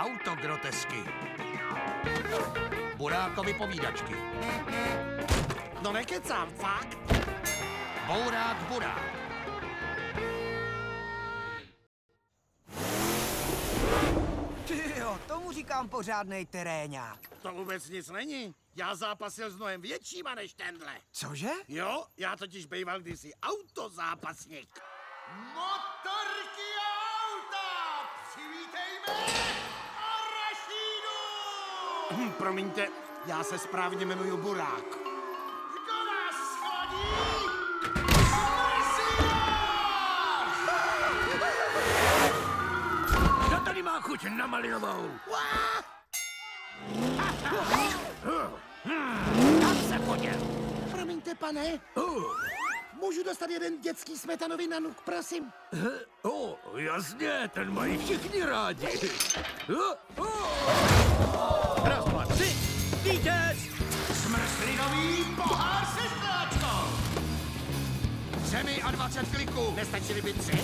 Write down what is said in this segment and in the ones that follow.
Autogrotesky. Burákovi povídačky. No nekecám, fakt? Bourák Burák. Tyjo, tomu říkám pořádnej teréňák. To vůbec nic není. Já zápasil s mnohem většíma než tenhle. Cože? Jo, já totiž býval kdysi autozápasník. Motorky a auta! Přivítejme Arašídu! Promiňte, já se správně jmenuji Burák. Kdo nás schodí? Kdo tady má chuť na malinovou? Kam se poděl? Promiňte, pane, můžu dostat jeden dětský smetanový nanuk, prosím? Jasně, ten mají všichni rádi. Raz, dva, tři, Vítěz! Smrslinový pohár se stráčkou! 20 kliků. Nestačily by 3?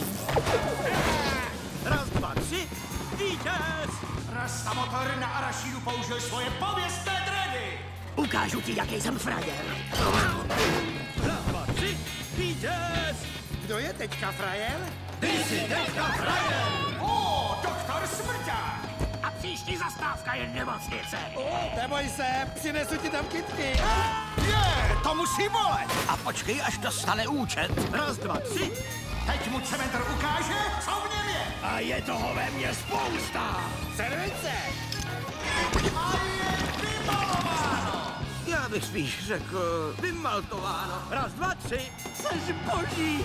Raz, dva, tři, vítěz! Rasta motor na Arašídu použil svoje pověstné dredy. Ukážu ti, jaký jsem frajer. Raz, dva, tři, vítěz! Kdo je teďka frajer? Ty jsi teďka frajer! Doktor Smrťák! A příští zastávka je nemocnice. Neboj se, přinesu ti tam kytky. To musí bolet. A počkej, až dostane účet. Raz, dva, tři. Teď mu cementr ukáže, co v něm je. A je toho ve mně spousta. Service. A je vymalováno. Já bych spíš řekl vymaltováno. Raz, dva, tři. Seš boží.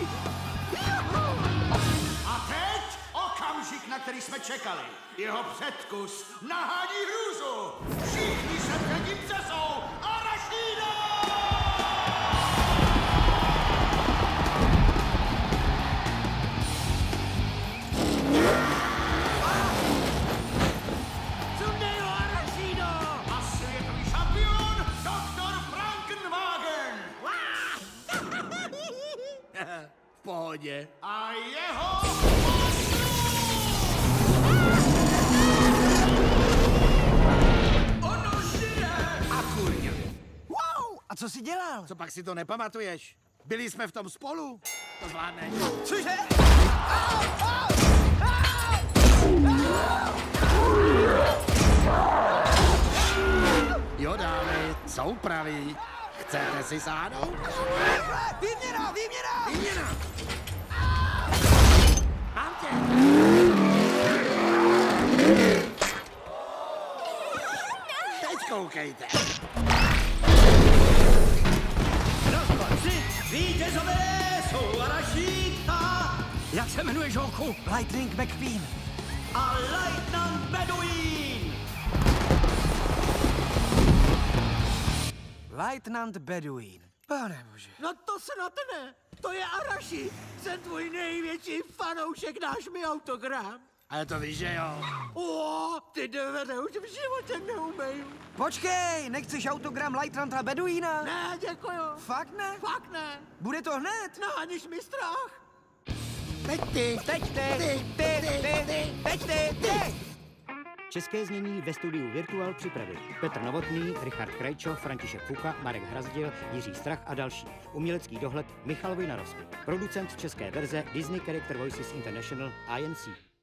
A teď okamžik, na který jsme čekali. Jeho předkus nahání hrůzu. Všichni se před ním třesou. Arašída! Sundej ho, Arašído! A světový šampion, doktor Frankenwagen. V pohodě. A jeho Ono žije! a kurňa. Wow, a co jsi dělal? Co pak si to nepamatuješ? Byli jsme v tom spolu. To zvládneš. Cože? Jo, dámy, jsou praví. Chcete si sáhnout? Výměna, výměna! Výměna! Mám tě! Teď koukejte. Raz, dva, tři. Vítězové jsou Arašída. Jak se jmenuješ, holku? Lightning McQueen. A Lieutenant Beduín. Lieutenant Beduín. Pane bože. No to snad ne. To je Araši. Jsem tvůj největší fanoušek, dáš mi autogram. Ale to víš, že jo? Ty DVD už v životě neumeju. Počkej, nechceš autogram Lieutenanta Beduína? Ne, děkuju. Fakt ne? Fakt ne. Bude to hned? Naháníš mi strach. Teď ty. Teď ty. České znění ve studiu Virtual připravili Petr Novotný, Richard Krajčo, František Fuka, Marek Hrazdil, Jiří Strach a další. Umělecký dohled Michal Vojnarovský. Producent české verze Disney Character Voices International INC.